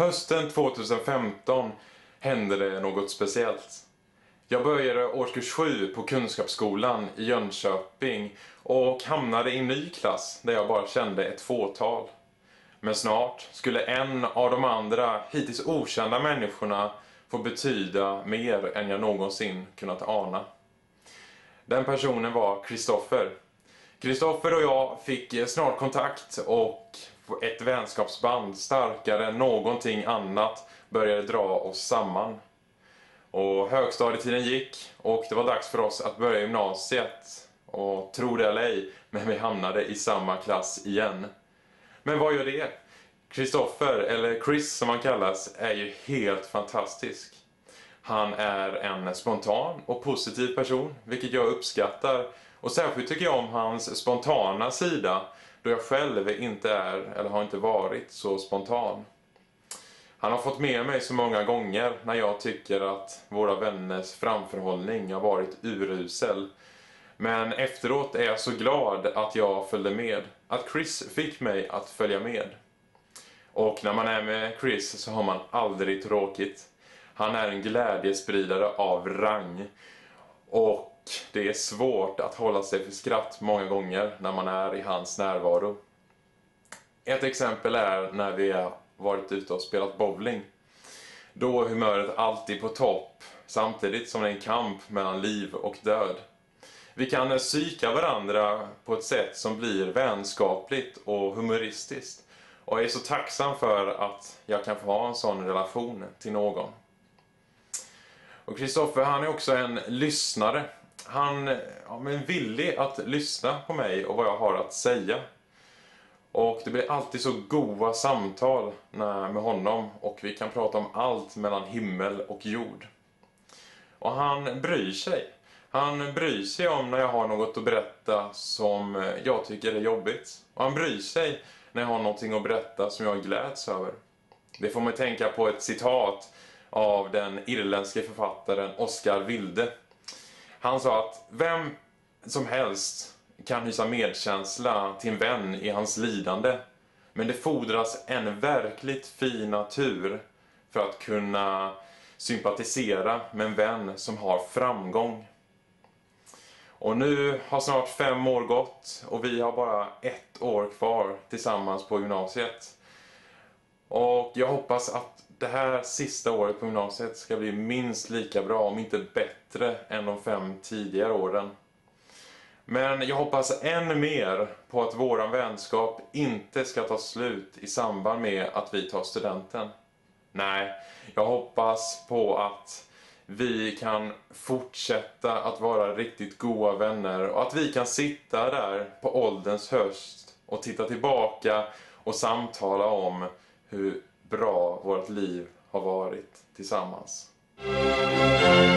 Hösten 2015 hände det något speciellt. Jag började årskurs 7 på Kunskapsskolan i Jönköping och hamnade i en ny klass där jag bara kände ett fåtal. Men snart skulle en av de andra hittills okända människorna få betyda mer än jag någonsin kunnat ana. Den personen var Kristoffer. Kristoffer och jag fick snart kontakt och ett vänskapsband starkare än någonting annat började dra oss samman. Och högstadietiden gick och det var dags för oss att börja gymnasiet. Och tro det eller ej, men vi hamnade i samma klass igen. Men vad gör det? Kristoffer, eller Chris som han kallas, är ju helt fantastisk. Han är en spontan och positiv person, vilket jag uppskattar. Och särskilt tycker jag om hans spontana sida, då jag själv inte är eller har inte varit så spontan. Han har fått med mig så många gånger när jag tycker att våra vänners framförhållning har varit urusel. Men efteråt är jag så glad att jag följde med, att Chris fick mig att följa med. Och när man är med Chris så har man aldrig tråkigt. Han är en glädjespridare av rang. Och det är svårt att hålla sig för skratt många gånger när man är i hans närvaro. Ett exempel är när vi har varit ute och spelat bowling. Då är humöret alltid på topp, samtidigt som det är en kamp mellan liv och död. Vi kan psyka varandra på ett sätt som blir vänskapligt och humoristiskt. Och jag är så tacksam för att jag kan få ha en sån relation till någon. Och Kristoffer, han är också en lyssnare. Han är villig att lyssna på mig och vad jag har att säga. Och det blir alltid så goda samtal med honom och vi kan prata om allt mellan himmel och jord. Och han bryr sig. Han bryr sig om när jag har något att berätta som jag tycker är jobbigt. Och han bryr sig när jag har någonting att berätta som jag gläds över. Det får mig tänka på ett citat av den irländske författaren Oscar Wilde. Han sa att vem som helst kan hysa medkänsla till en vän i hans lidande. Men det fordras en verkligt fin natur för att kunna sympatisera med en vän som har framgång. Och nu har snart 5 år gått och vi har bara 1 år kvar tillsammans på gymnasiet. Och jag hoppas att det här sista året på gymnasiet ska bli minst lika bra, om inte bättre än de 5 tidigare åren. Men jag hoppas än mer på att våran vänskap inte ska ta slut i samband med att vi tar studenten. Nej, jag hoppas på att vi kan fortsätta att vara riktigt goda vänner och att vi kan sitta där på ålderns höst och titta tillbaka och samtala om hur bra vårt liv har varit tillsammans.